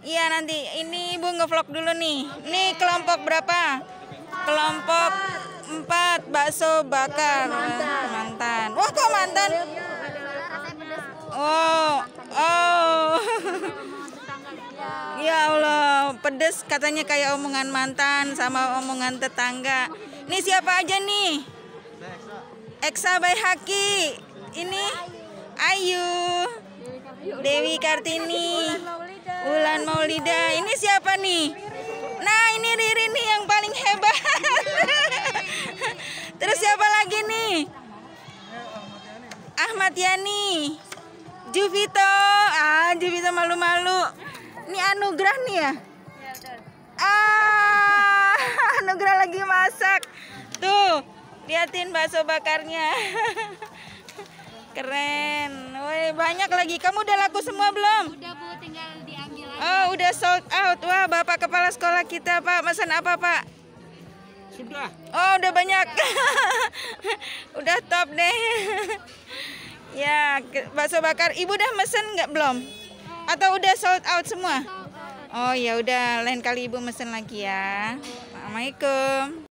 Iya nanti ini Ibu ngevlog dulu nih. Nih kelompok berapa? Kelompok 4 bakso bakar mantan. Wah kok mantan? Oh, oh. Ya Allah, pedes katanya kayak omongan mantan sama omongan tetangga. Ini siapa aja nih? Eksa Baihaki. Ini Ayu. Dewi Kartini. Ulan Maulida. Ini siapa nih? Nah, ini Riri nih yang paling hebat. Terus siapa lagi nih? Ahmad Yani. Juvito. Juvito malu-malu. Ini Anugrah nih ya? Anugrah lagi masak. Tuh, liatin bakso bakarnya. Keren. Woi, banyak lagi. Kamu udah laku semua belum? Udah Bu, tinggal diambil aja. Oh, udah sold out. Wah, Bapak Kepala Sekolah kita, Pak. Pesan apa, Pak? Sudah. Oh, udah banyak. Udah top deh. Ya, bakso bakar. Ibu udah mesen nggak belum? Atau udah sold out semua? Oh, ya udah. Lain kali Ibu mesen lagi ya. Assalamualaikum.